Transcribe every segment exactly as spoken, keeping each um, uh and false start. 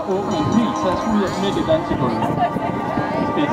åbne en hel taske ud af midt i dansegulvet. Fedt.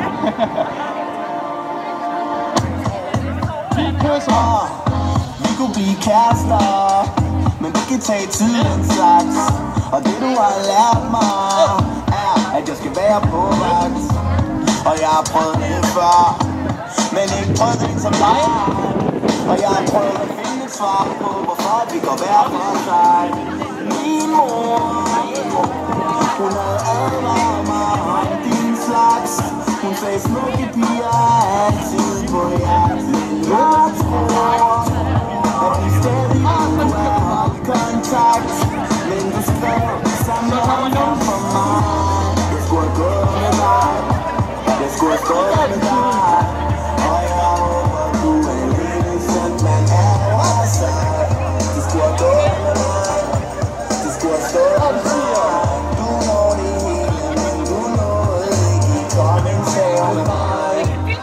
Vi kysser. Vi kunne blive kærester, men vi kan tage tiden slags. Og det du har lært mig, er, at jeg skal være på vagt. Og jeg har prøvet det før, men ikke prøvet det som dig. Og jeg har prøvet at finde et svar på, hvorfor vi går hver for sig. Min mor, hun havde advaret mig om din slags. Hun sagde, smukke piger er altid på jagt. Jeg tror, at vi stadig kunne have holdt kontakt. Men du skrev sammen for mig. Jeg skulle have gået med dig. Jeg skulle have stået med dig. Og jeg håber, du er lille, sådan man er over sig. Du skulle have gået med mig. Du skulle have stået med mig. Du når det hele, men du nåede ikke. Kom en sag med mig.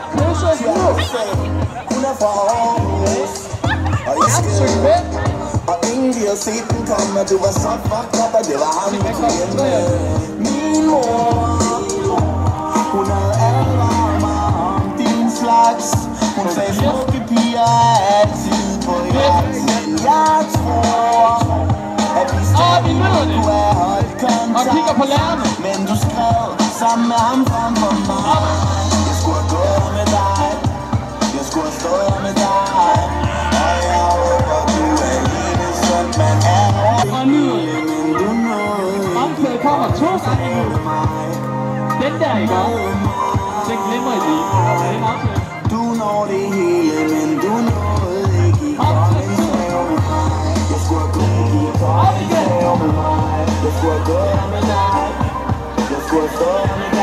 Hun er fra Aarhus. Og jeg skal med. Og ingen de har set den komme. Og du var så fucked up, og det var ham, vi kunne hjemme. Min mor, hun havde advaret mig om din slags. Hun sagde, smukke piger er altid på jagt. Jeg tror, at vi stadig kunne have holdt kontakt. Men du skrev sammen med ham frem for mig. Jeg skulle have gået med dig. Jeg skulle have stået med dig. Og jeg håber, du er lille, sådan man er. Men du nåede Fremføret kommer to gange nu. Den der, ikke også? Den glemmer I lige. Det er en aftale. Du når det hele, men du nåede ikke. Kom en sag med mig. Jeg skulle have gået i kom en sag med mig. Jeg skulle have gået med dig. Jeg skulle have stået med dig.